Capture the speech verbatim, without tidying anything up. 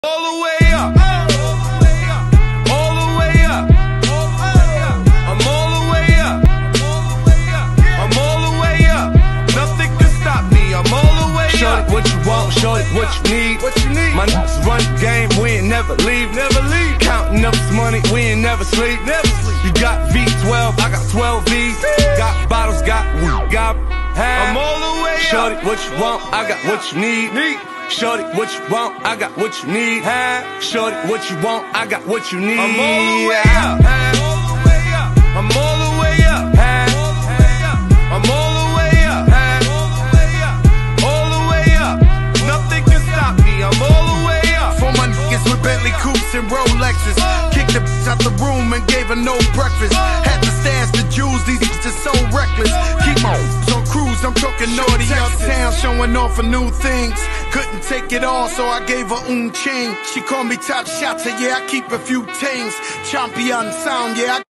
All the way up, all the way up, I'm all the way up, I'm all the way up, nothing can stop me, I'm all the way up. Shorty, what you want, shorty, what you need, what you need. My niggas run the game, we ain't never leave, never leave. Counting up this money, we ain't never sleep, never sleep. You got V twelve, I got twelve V's, got bottles, got weed, got I'm all the way up. Shorty, what you want, I got what you need, need. Shorty, what you want, I got what you need. Shorty, what you want, I got what you need. I'm all the way up, I'm all the way up, I'm all the way up, all the way up, nothing can stop me, I'm all the way up. For my niggas with Bentley coupes and Rolexes, kicked the bitch out the room and gave her no breakfast. Had to stash the jewels, these bitches so reckless. Keep my on cruise, I'm talking naughty uptown, showing off for new things. Couldn't take it all, so I gave her un ching. She called me top shotter, yeah, I keep a few tings. Champion sound, yeah, I